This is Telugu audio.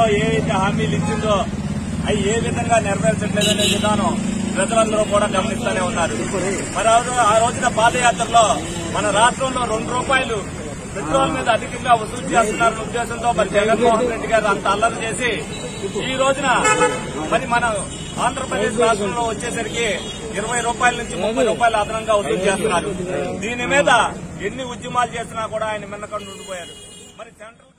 ఎన్నికల్లో ఏవైతే హామీలు ఇచ్చిందో అవి ఏ విధంగా నెరవేర్చట్లేదనే విధానం ప్రజలందరూ కూడా గమనిస్తూనే ఉన్నారు. మరి ఆ రోజున పాదయాత్రలో మన రాష్ట్రంలో ₹2 పెట్రోల్ మీద అధికంగా వసూలు చేస్తున్నారన్న ఉద్దేశంతో మరి జగన్మోహన్ రెడ్డి గారు అంత అల్లరి చేసి ఈ రోజున మరి మన ఆంధ్రప్రదేశ్ రాష్ట్రంలో వచ్చేసరికి ₹20 నుంచి ₹30 అదనంగా వసూలు చేస్తున్నారు. దీని మీద ఎన్ని ఉద్యమాలు చేసినా కూడా ఆయన మిన్నకుండా ఉండిపోయారు. మరి సెంట్రల్